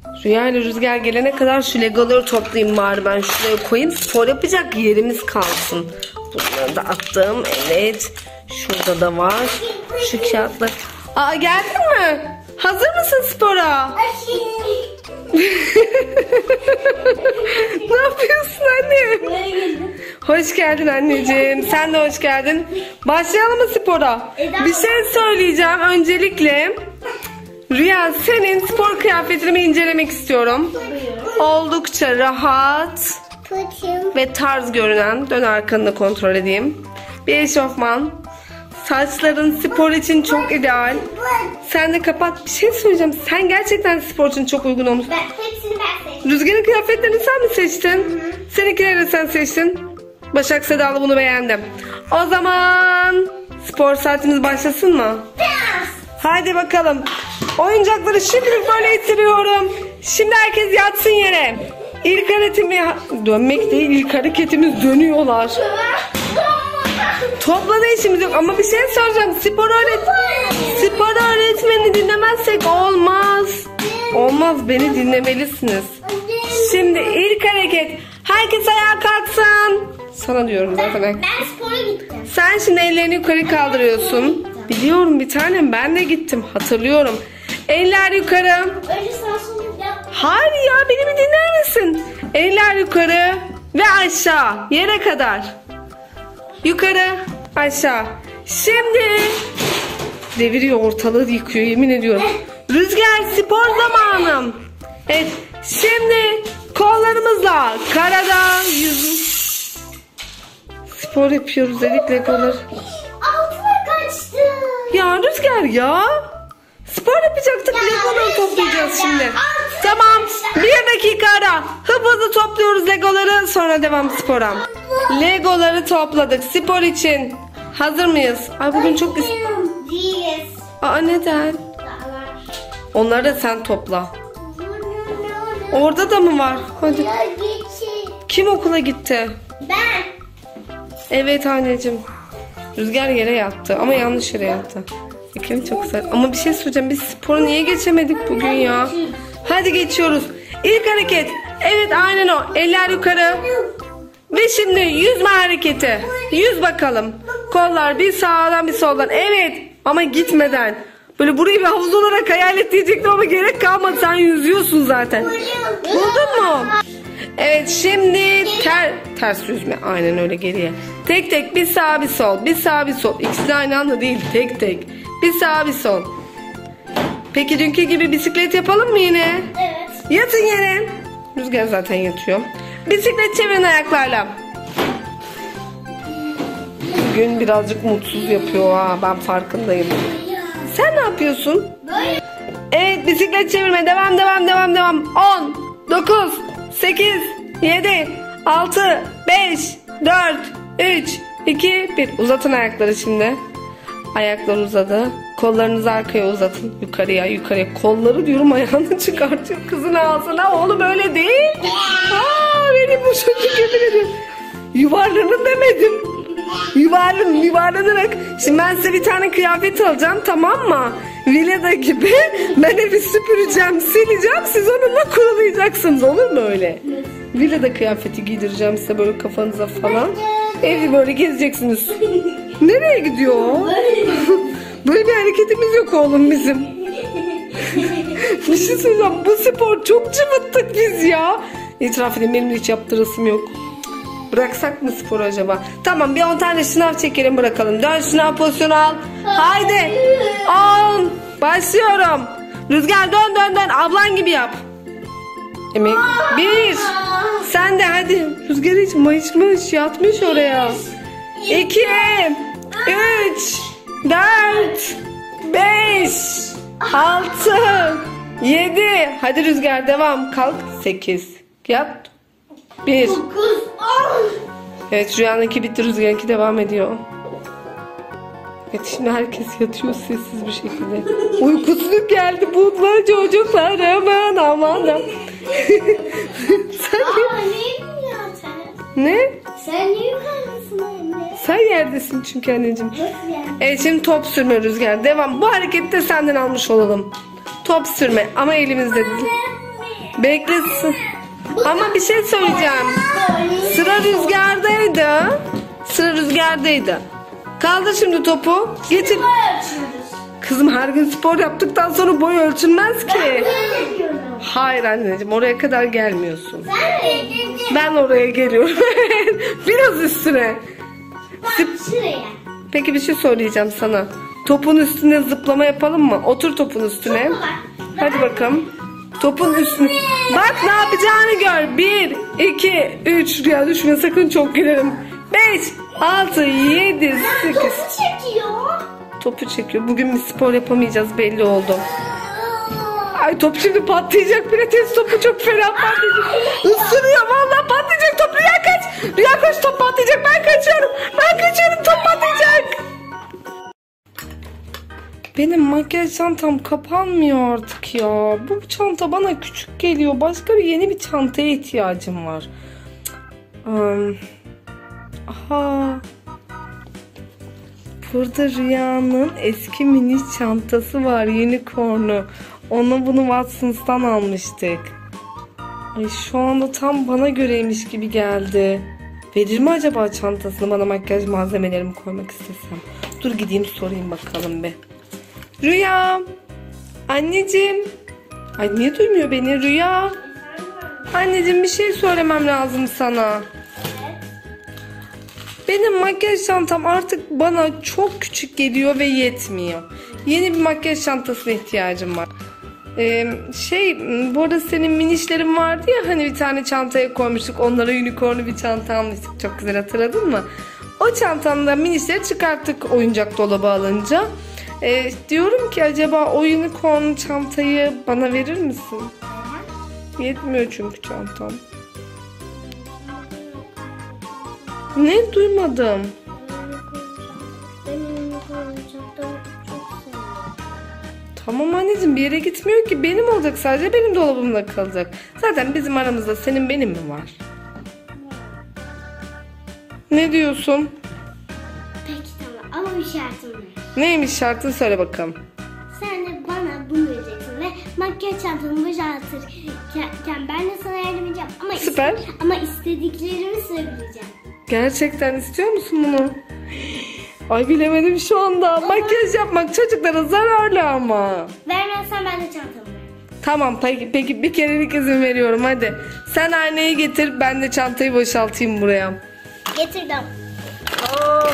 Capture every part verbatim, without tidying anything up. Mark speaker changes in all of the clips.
Speaker 1: Rüya ile Rüzgar gelene kadar şu legoları toplayayım bari, ben şuraya koyayım. Spor yapacak yerimiz kalsın. Bunları da attım. Evet. Şurada da var. Şu kağıtlar. Aa, geldin mi? Hazır mısın spora? Ne yapıyorsun anne? Hoş geldin anneciğim. Sen de hoş geldin. Başlayalım mı spora? Bir şey söyleyeceğim. Öncelikle Rüya, senin spor kıyafetini incelemek istiyorum. Oldukça rahat ve tarz görünen. Dön arkanı kontrol edeyim. Bir eşofman. Saçların spor için çok ideal. Sen de kapat. Bir şey söyleyeceğim. Sen gerçekten spor için çok uygun olmuş.
Speaker 2: Ben, hepsini ben seçtim.
Speaker 1: Rüzgar'ın kıyafetlerini sen mi seçtin? Hı hı. Seninkileri de sen seçtin. Başak Sedalı bunu beğendim. O zaman spor saatimiz başlasın mı?
Speaker 2: Biraz.
Speaker 1: Hadi bakalım. Oyuncakları şimdilik böyle itiriyorum. Şimdi herkes yatsın yere. İlk hareketimi dönmek değil, ilk hareketimiz dönüyorlar. Topla işimiz yok ama bir şey soracağım. Spor öğret spor öğretmeni dinlemezsek olmaz. Olmaz, beni dinlemelisiniz. Şimdi ilk hareket. Herkes ayağa kalksın. Sana diyorum zaten.
Speaker 2: Ben, ben spora gittim.
Speaker 1: Sen şimdi ellerini yukarı kaldırıyorsun. Biliyorum bir tanem, ben de gittim. Hatırlıyorum. Eller yukarı.
Speaker 2: Önce sağ sol yap.
Speaker 1: Hayır ya, beni bir dinler misin? Eller yukarı ve aşağı. Yere kadar. Yukarı, aşağı. Şimdi deviriyor, ortalığı yıkıyor, yemin ediyorum. Rüzgar, spor zamanım. Evet, şimdi kollarımızla karada yüz. Spor yapıyoruz dedik legolar.
Speaker 2: Altına kaçtı.
Speaker 1: Ya Rüzgar ya. Spor yapacaktık, legoları toplayacağız şimdi. Tamam, bir dakika ara. Hıp hızlı topluyoruz legoları, sonra devam spora. Legoları topladık spor için. Hazır mıyız? Ay bugün çok...
Speaker 2: Değiliz.
Speaker 1: Aa, neden? Onları da sen topla. Orada da mı var? Hadi. Kim okula gitti?
Speaker 2: Ben.
Speaker 1: Evet anneciğim. Rüzgar yere yattı ama yanlış yere yattı. İklim çok sert. Ama bir şey söyleyeceğim. Biz sporu niye geçemedik bugün ya? Hadi geçiyoruz. İlk hareket. Evet, aynen o. Eller yukarı. Ve şimdi yüzme hareketi. Yüz bakalım. Kollar bir sağdan bir soldan. Evet. Ama gitmeden. Böyle burayı bir havuz olarak hayal et diyecektim ama gerek kalmadı. Sen yüzüyorsun zaten. Buldun mu? Evet, şimdi ter, ters yüzme. Aynen öyle, geriye. Tek tek bir sağ bir sol. Bir sağ bir sol. İkisi de aynı anda değil. Tek tek. Bir sağ bir sol. Peki dünkü gibi bisiklet yapalım mı yine?
Speaker 2: Evet.
Speaker 1: Yatın yere. Rüzgar zaten yatıyor. Bisiklet çevirin ayaklarla. Bugün birazcık mutsuz yapıyor ha. Ben farkındayım. Sen ne yapıyorsun?
Speaker 2: Böyle.
Speaker 1: Evet, bisiklet çevirme. Devam devam devam devam. on, dokuz, sekiz, yedi, altı, beş, dört, üç, iki, bir. Uzatın ayakları şimdi. Ayaklar uzadı. Kollarınızı arkaya uzatın. Yukarıya yukarıya. Kolları diyorum, ayağını çıkartıyor kızın ağzına. Oğlum öyle değil. Aa, benim bu çocuk yemin ediyorum. Yuvarlanın demedim. Yuvarlanın, yuvarlanarak. Şimdi ben size bir tane kıyafet alacağım, tamam mı? Villada gibi. Ben evi süpüreceğim, sileceğim. Siz onunla kurulayacaksınız. Olur mu öyle? Villada kıyafeti giydireceğim size, böyle kafanıza falan. Evi böyle gezeceksiniz. Nereye gidiyor? Böyle bir hareketimiz yok oğlum bizim. Bir şey söyleyeceğim. Bu spor çok cıvıttık biz ya. İtiraf edeyim, benim hiç yaptırasım yok. Bıraksak mı spor acaba? Tamam, bir on tane şınav çekelim, bırakalım. Dön, şınav pozisyonu al. Haydi. on. Başlıyorum. Rüzgar dön dön dön. Ablan gibi yap. Emek. Bir. Sen de hadi. Rüzgar hiç mayışmış, yatmış oraya. İki. Üç. Dört. Beş. Altı. Yedi. Hadi Rüzgar devam. Kalk. Sekiz. Yat. Bir. Evet, Rüya'nınki bitti, Rüzgar'ınki devam ediyor. Evet, şimdi herkes yatıyor sessiz bir şekilde. Uykusuzluk geldi bu çocuklarımın, aman da. Sen
Speaker 2: Aa, neyim ya sen?
Speaker 1: ne?
Speaker 2: Sen niye yukarıdasın anne?
Speaker 1: Sen yerdesin çünkü anneciğim.
Speaker 2: Nasıl yani?
Speaker 1: Evet, şimdi top sürme Rüzgar. Devam. Bu hareketi de senden almış olalım. Top sürme ama elimizde değil. Beklesin. Ama bir şey söyleyeceğim. Sıra Rüzgar'daydı. Sıra Rüzgar'daydı. Kaldır şimdi topu. Getir. Kızım her gün spor yaptıktan sonra boy ölçülmez ki. Hayır anneciğim, oraya kadar gelmiyorsun. Ben oraya geliyorum. Biraz üstüne. Peki bir şey söyleyeceğim sana. Topun üstüne zıplama yapalım mı? Otur topun üstüne. Hadi bakalım. Topun üstüne. Bak ne yapacağını gör. Bir, iki, üç. Rüya düşme sakın, çok gülerim. Beş, altı, yedi, sekiz.
Speaker 2: Topu çekiyor.
Speaker 1: Topu çekiyor. Bugün bir spor yapamayacağız, belli oldu. Ay top şimdi patlayacak. Pilates topu çok fena patlayacak. Isırıyor vallahi, patlayacak top. Rüya kaç. Rüya kaç, top patlayacak. Ben kaçıyorum. Ben kaçıyorum, top patlayacak. Benim makyaj çantam kapanmıyor artık ya. Bu çanta bana küçük geliyor. Başka bir yeni bir çantaya ihtiyacım var. Um, aha. Burada Rüya'nın eski mini çantası var. Unicorn'u. Onu bunu Watsons'tan almıştık. Ay şu anda tam bana göreymiş gibi geldi. Verir mi acaba çantasını bana, makyaj malzemelerimi koymak istesem? Dur gideyim sorayım bakalım bir. Rüya. Anneciğim. Ay niye duymuyor beni Rüya? Anneciğim bir şey söylemem lazım sana. Benim makyaj çantam artık bana çok küçük geliyor ve yetmiyor. Yeni bir makyaj çantasına ihtiyacım var. Ee, şey bu arada senin minişlerin vardı ya hani, bir tane çantaya koymuştuk. Onlara unicornlu bir çanta almıştık. Çok güzel, hatırladın mı? O çantamda minişleri çıkarttık oyuncak dolabı alınca. Ee, diyorum ki acaba o unicorn çantayı bana verir misin? Yetmiyor çünkü çantam. Ne, duymadım. Tamam anneciğim, bir yere gitmiyor ki, benim olacak, sadece benim dolabımda kalacak. Zaten bizim aramızda senin benim mi var? Ne diyorsun?
Speaker 2: Peki tamam ama bir şartım var.
Speaker 1: Neymiş şartın, söyle bakalım.
Speaker 2: Sen de bana bunu vereceksin ve makyaj çantanı boşaltırken ben de sana yardım edeceğim. Ama
Speaker 1: Süper.
Speaker 2: Iste, ama istediklerimi söyleyeceğim.
Speaker 1: Gerçekten istiyor musun bunu? Ay bilemedim şu anda. Makyaj yapmak çocuklara zararlı ama.
Speaker 2: Vermezsen ben de çantamı veririm.
Speaker 1: Tamam peki, peki bir kerelik izin veriyorum hadi. Sen aynayı getir, ben de çantayı boşaltayım buraya.
Speaker 2: Getirdim.
Speaker 1: Aa,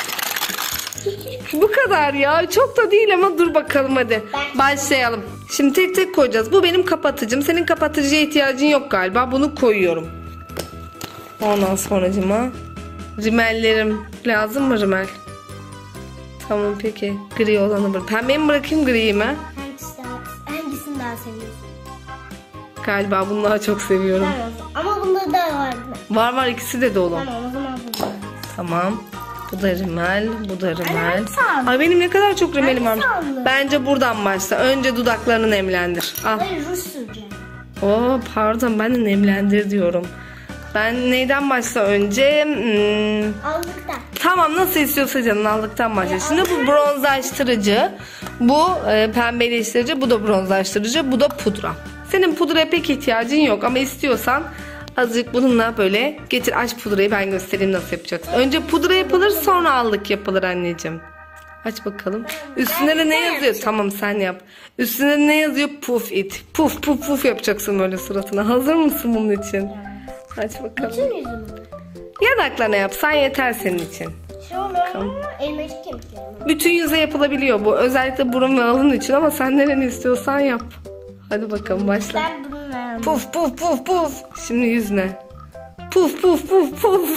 Speaker 1: bu kadar ya, çok da değil ama dur bakalım hadi. Başlayalım. Şimdi tek tek koyacağız. Bu benim kapatıcım. Senin kapatıcıya ihtiyacın yok galiba. Bunu koyuyorum. Ondan sonracıma rimellerim lazım mı, rimel? Tamam peki. Gri olanı bırak. Pembeyi mi bırakayım, griyi mi?
Speaker 2: Hangisi daha, hangisini daha seviyorsun?
Speaker 1: Galiba bunu daha çok seviyorum.
Speaker 2: Tamam. Ama bunda da var.
Speaker 1: Var var, ikisi de dolu.
Speaker 2: Tamam o zaman bunu.
Speaker 1: Tamam. Bu da rimel, bu da rimel.
Speaker 2: hangisi aldın?
Speaker 1: Ay benim ne kadar çok rimelim var.
Speaker 2: Hangisi aldın?
Speaker 1: Bence buradan başla. Önce dudaklarını nemlendir. Al.
Speaker 2: Hayır, ruj süreceğim.
Speaker 1: Oo pardon, ben de nemlendir diyorum. Ben neyden başla önce? Hmm,
Speaker 2: Aldıktan.
Speaker 1: tamam, nasıl istiyorsa canın, aldıktan başla. Şimdi bu bronzlaştırıcı, bu e, pembeleştirici, bu da bronzlaştırıcı, bu da pudra. Senin pudraya pek ihtiyacın yok ama istiyorsan azıcık bununla böyle getir, aç pudrayı, ben göstereyim nasıl yapacaksın. Önce pudra yapılır, sonra allık yapılır anneciğim. Aç bakalım. Üstüne de ne yazıyor? Tamam sen yap. Üstüne de ne yazıyor? Puff it. Puf puf puf yapacaksın böyle suratına. Hazır mısın bunun için? Aç bakalım.
Speaker 2: Bütün yüzümü.
Speaker 1: Yanaklarına yapsan yeter senin için.
Speaker 2: Şöyle ama elmacık kemiklerim.
Speaker 1: Bütün yüze yapılabiliyor bu. Özellikle burun ve alın için ama sen nereni istiyorsan yap. Hadi bakalım başla.
Speaker 2: Ben bunu vermem.
Speaker 1: Puf puf puf puf. Şimdi yüzüne. Puf puf puf puf.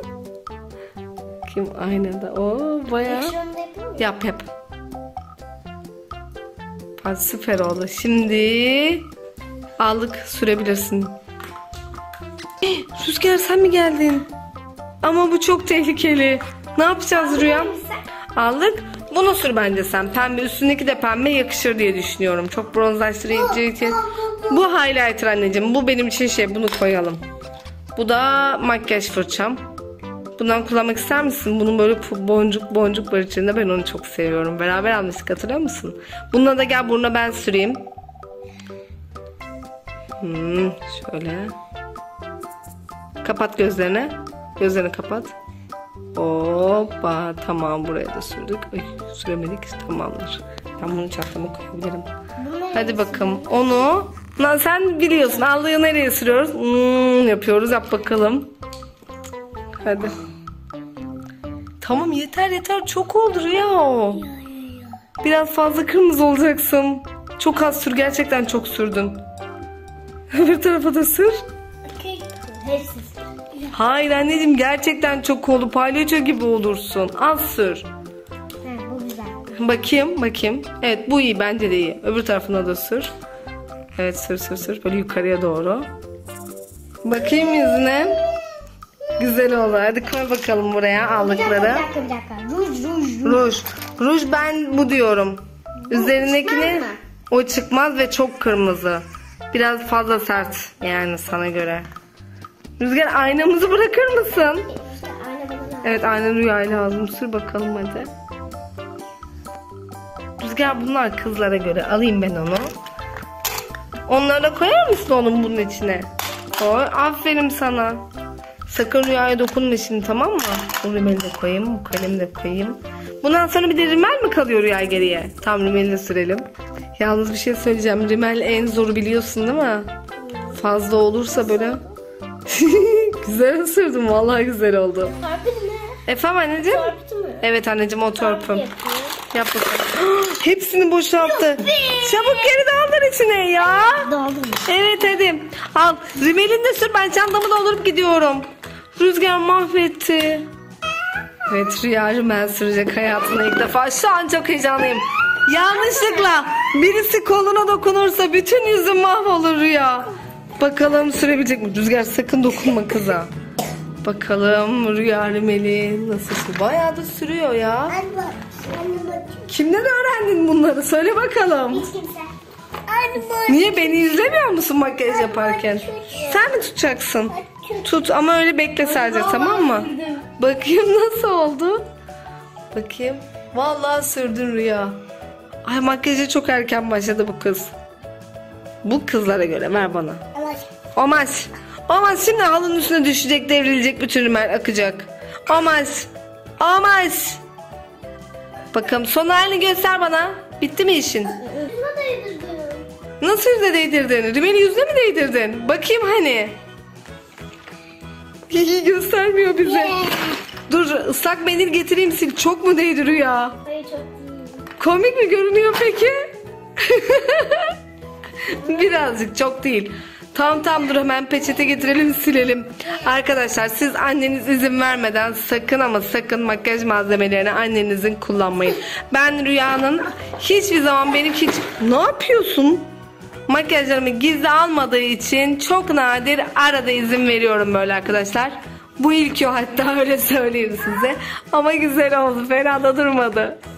Speaker 1: Kim aynada? Oo bayağı.
Speaker 2: Şunu da yapayım mı?
Speaker 1: Yap yap. Hadi süper oldu. Şimdi allık sürebilirsin. Rüzgar sen mi geldin? Ama bu çok tehlikeli. Ne yapacağız Rüya? Aldık. Bunu sür bence sen. Pembe, üstündeki de pembe yakışır diye düşünüyorum. Çok bronzlaştırıcı için. Bu highlighter anneciğim. Bu benim için şey, bunu koyalım. Bu da makyaj fırçam. Bundan kullanmak ister misin? Bunun böyle boncuk boncuk var içinde. Ben onu çok seviyorum. Beraber almıştık, hatırlıyor musun? Bununla da gel burnuna ben süreyim. Hmm, şöyle. Kapat gözlerini. Gözlerini kapat. Hoppa, tamam, buraya da sürdük. Ay, süremedik, tamamdır. Ben bunu çantama koyabilirim. Hadi bakalım onu. Lan sen biliyorsun, allığı nereye sürüyoruz? Hmm, yapıyoruz, yap bakalım. Hadi. Tamam, yeter yeter, çok oldu Rüya. Biraz fazla kırmızı olacaksın. Çok az sür, gerçekten çok sürdün. Öbür tarafa da sür.
Speaker 2: Hepsi.
Speaker 1: Hayır anneciğim, gerçekten çok oldu. Palyaço gibi olursun. Az sür.
Speaker 2: Ha, bu güzel.
Speaker 1: Bakayım bakayım. Evet, bu iyi, bence de iyi. Öbür tarafına da sür. Evet, sür sür sür. Böyle yukarıya doğru. Bakayım yüzüne. Güzel oldu. Hadi koy bakalım buraya
Speaker 2: Bir
Speaker 1: aldıkları.
Speaker 2: dakika bir dakika. Ruj ruj ruj.
Speaker 1: Ruj. Ruj ben bu diyorum. Üzerindekini
Speaker 2: çıkmaz mı?
Speaker 1: o çıkmaz ve çok kırmızı. Biraz fazla sert yani sana göre. Rüzgar, aynamızı bırakır mısın?
Speaker 2: İşte aynı bana lazım.
Speaker 1: Evet, ayna Rüya'ya lazım. Sür bakalım hadi. Rüzgar, bunlar kızlara göre. Alayım ben onu. Onları da koyar mısın onun bunun içine? Koy. Aferin sana. Sakın Rüya'ya dokunma şimdi, tamam mı? Bu rimeli de koyayım. Bu kalemi de koyayım. Bundan sonra bir de rimel mi kalıyor Rüya geriye? Tam rimeli de sürelim. Yalnız bir şey söyleyeceğim. Rimel en zoru, biliyorsun değil mi? Fazla olursa böyle... Güzel sürdüm. Vallahi güzel oldu.
Speaker 2: Torpil mi?
Speaker 1: Efendim anneciğim?
Speaker 2: Torpil mi?
Speaker 1: Evet anneciğim, o törpüm.
Speaker 2: Yapıyor.
Speaker 1: Yap bakalım. Hepsini boşalttı. Çabuk geri doldur içine ya.
Speaker 2: Doldurmuş.
Speaker 1: Evet hadi. Al. Rimelini de sür, ben çantamı doldurup gidiyorum. Rüzgar mahvetti. Evet, Rüya rimel sürecek hayatında ilk defa. Şu an çok heyecanlıyım. Yanlışlıkla birisi koluna dokunursa bütün yüzüm mahvolur Rüya. Bakalım sürebilecek mi? Rüzgar, sakın dokunma kıza. Bakalım Rüya rimeli nasıl sürüyor? Bayağı da sürüyor ya.
Speaker 2: Anne bak. Anne bak.
Speaker 1: Kimden öğrendin bunları? Söyle bakalım.
Speaker 2: Hiç kimse. Anne bak.
Speaker 1: Niye, beni izlemiyor musun makyaj yaparken? Sen mi tutacaksın? Tut ama öyle bekle sadece, tamam mı? Bakayım nasıl oldu? Bakayım. Vallahi sürdün Rüya. Ay, makyaja çok erken başladı bu kız. Bu kızlara göre, ver bana.
Speaker 2: Ama
Speaker 1: Olmaz. Olmaz, şimdi halının üstüne düşecek, devrilecek, bütün rimel akacak. Olmaz. Olmaz. Bakalım son halini göster bana. Bitti mi işin?
Speaker 2: şuna da yedirdim.
Speaker 1: Nasıl yüzüne değdirdin? Rimeli yüzüne mi değdirdin? Bakayım hani. Hihi, göstermiyor bize. Dur, ıslak mendil getireyim, sil. Çok mu değdi Rüya?
Speaker 2: Hayır, çok değil.
Speaker 1: Komik mi görünüyor peki? Birazcık, çok değil. Tamam tamam, dur hemen peçete getirelim, silelim. Arkadaşlar, siz anneniz izin vermeden sakın ama sakın makyaj malzemelerini annenizin kullanmayın. Ben Rüya'nın hiçbir zaman benim hiç... Ne yapıyorsun? Makyajlarımı gizli almadığı için çok nadir arada izin veriyorum böyle arkadaşlar. Bu ilk o, hatta öyle söyleyeyim size. Ama güzel oldu, fena da durmadı.